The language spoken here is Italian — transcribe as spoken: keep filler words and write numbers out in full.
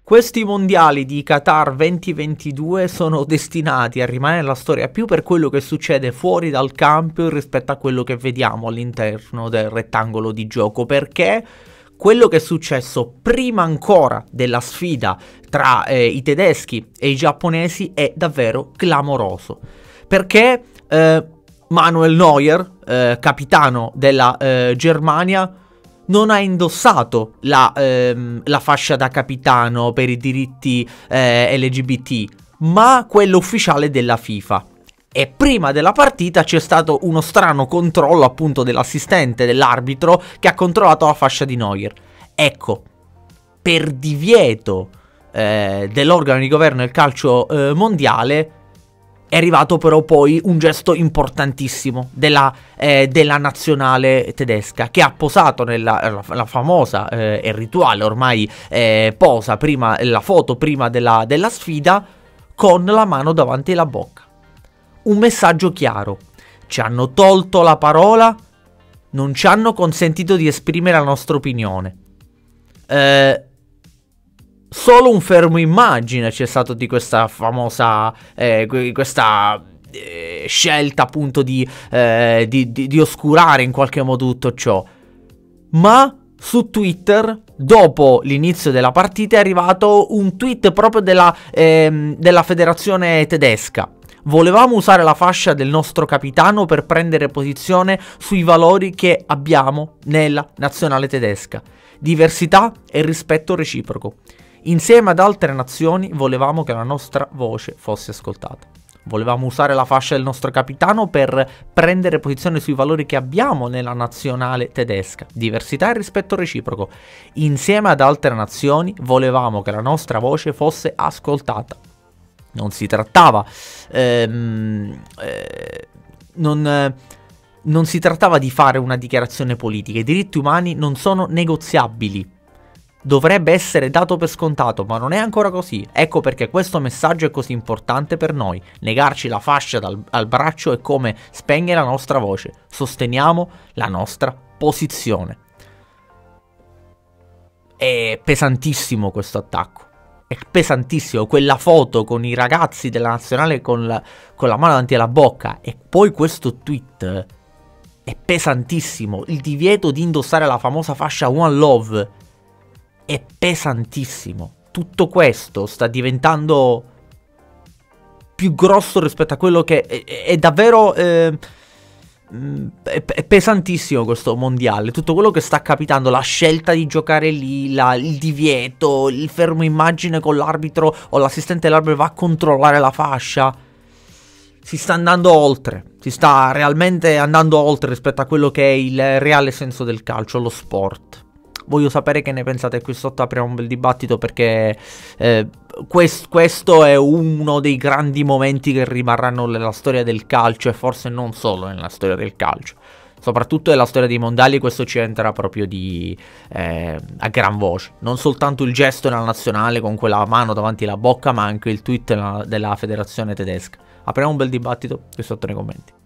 Questi mondiali di Qatar duemilaventidue sono destinati a rimanere nella storia più per quello che succede fuori dal campo rispetto a quello che vediamo all'interno del rettangolo di gioco, perché quello che è successo prima ancora della sfida tra eh, i tedeschi e i giapponesi è davvero clamoroso, perché eh, Manuel Neuer, eh, capitano della eh, Germania, non ha indossato la, ehm, la fascia da capitano per i diritti eh, L G B T, ma quello ufficiale della FIFA. E prima della partita c'è stato uno strano controllo appunto dell'assistente dell'arbitro che ha controllato la fascia di Neuer. Ecco, per divieto eh, dell'organo di governo del calcio eh, mondiale è arrivato però poi un gesto importantissimo della, eh, della nazionale tedesca, che ha posato nella la, la famosa eh, e rituale ormai eh, posa, prima, la foto prima della, della sfida, con la mano davanti alla bocca. Un messaggio chiaro: ci hanno tolto la parola, non ci hanno consentito di esprimere la nostra opinione. Eh... Solo un fermo immagine c'è stato di questa famosa, eh, questa eh, scelta appunto di, eh, di, di, di oscurare in qualche modo tutto ciò. Ma su Twitter, dopo l'inizio della partita, è arrivato un tweet proprio della, eh, della federazione tedesca. Volevamo usare la fascia del nostro capitano per prendere posizione sui valori che abbiamo nella nazionale tedesca: diversità e rispetto reciproco. Insieme ad altre nazioni volevamo che la nostra voce fosse ascoltata. Volevamo usare la fascia del nostro capitano per prendere posizione sui valori che abbiamo nella nazionale tedesca: diversità e rispetto reciproco. Insieme ad altre nazioni volevamo che la nostra voce fosse ascoltata. Non si trattava ehm, eh, non, eh, non si trattava di fare una dichiarazione politica. I diritti umani non sono negoziabili. Dovrebbe essere dato per scontato, ma non è ancora così. Ecco perché questo messaggio è così importante per noi. Negarci la fascia dal, al braccio è come spegnere la nostra voce. Sosteniamo la nostra posizione. È pesantissimo questo attacco. È pesantissimo. Quella foto con i ragazzi della nazionale con la, con la mano davanti alla bocca, e poi questo tweet è pesantissimo. Il divieto di indossare la famosa fascia One Love è pesantissimo. Tutto questo sta diventando più grosso rispetto a quello che è, è, è davvero eh, è, è pesantissimo questo mondiale. Tutto quello che sta capitando, la scelta di giocare lì, la, il divieto, il fermo immagine con l'arbitro o l'assistente dell'arbitro va a controllare la fascia. Si sta andando oltre, si sta realmente andando oltre rispetto a quello che è il reale senso del calcio, lo sport. Voglio sapere che ne pensate qui sotto, apriamo un bel dibattito, perché eh, quest questo è uno dei grandi momenti che rimarranno nella storia del calcio, e forse non solo nella storia del calcio, soprattutto nella storia dei mondiali. Questo ci entrerà proprio di, eh, a gran voce. Non soltanto il gesto nella nazionale con quella mano davanti alla bocca, ma anche il tweet della, della federazione tedesca. Apriamo un bel dibattito qui sotto nei commenti.